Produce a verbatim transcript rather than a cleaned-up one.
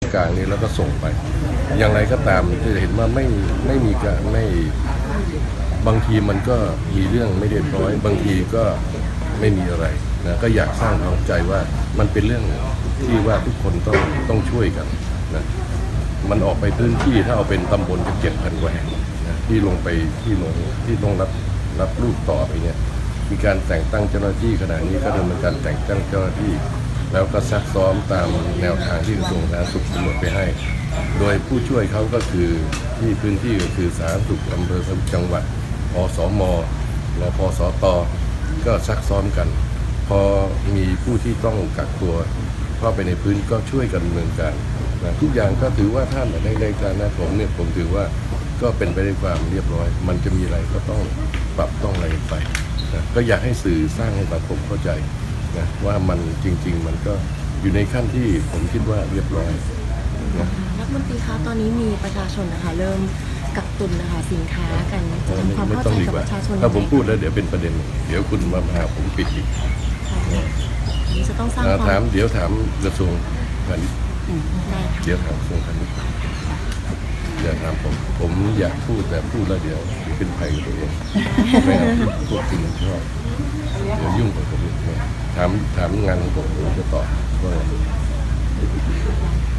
กลางนี้แล้วก็ส่งไปอย่างไรก็ตามจะเห็นว่าไม่ไม่มีการไม่บางทีมันก็มีเรื่องไม่เรียบร้อยบางทีก็ไม่มีอะไรนะก็อยากสร้างความเข้าใจว่ามันเป็นเรื่องที่ว่าทุกคนต้องต้องช่วยกันนะมันออกไปพื้นที่ถ้าเอาเป็นตำบลจะเจ็ดพันกว่าแห่งนะที่ลงไปที่ลงที่ต้องรับรับลูกต่อไปเนี่ยมีการแต่งตั้งเจ้าหน้าที่ขณะนี้ก็ดำเนินการแต่งตั้งเจ้าหน้าที่แล้วก็ซักซ้อมตามแนวทางที่กระทรวงสาธารณสุขกำหนดไปให้โดยผู้ช่วยเขาก็คือที่พื้นที่ก็คือสาธารณสุขอำเภอจังหวัดอสมรพสตก็ซักซ้อมกันพอมีผู้ที่ต้องกักตัวเข้าไปในพื้นก็ช่วยกันดำเนินการนะทุกอย่างก็ถือว่าท่านในในการนะผมเนี่ยผมถือว่าก็เป็นไปด้วยความเรียบร้อยมันจะมีอะไรก็ต้องปรับต้องอะไรไปนะก็อยากให้สื่อสร้างให้สังคมเข้าใจนะว่ามันจริงๆมันก็อยู่ในขั้นที่ผมคิดว่าเรียบร้อยนะรัฐมนตรีคะตอนนี้มีประชาชนนะคะเริ่มกักตุนนะคะสินค้ากันจะทำความเข้าใจกับประชาชนถ้าผมพูดแล้วเดี๋ยวเป็นประเด็นเดี๋ยวคุณมาหาผมปิดอีกนี่จะต้องสร้างความถามเดี๋ยวถามกระทรวงพาณิชย์เดี๋ยวถามกระทรวงพาณิชย์อย่าถามผมผมอยากพูดแต่พูดแล้วเดี๋ยวเป็นภัยกับตัวเองไม่เอาพูดจริงชอบเดี๋ยวยุ่งกับผมถามถามงานของผมผมจะตอบว่า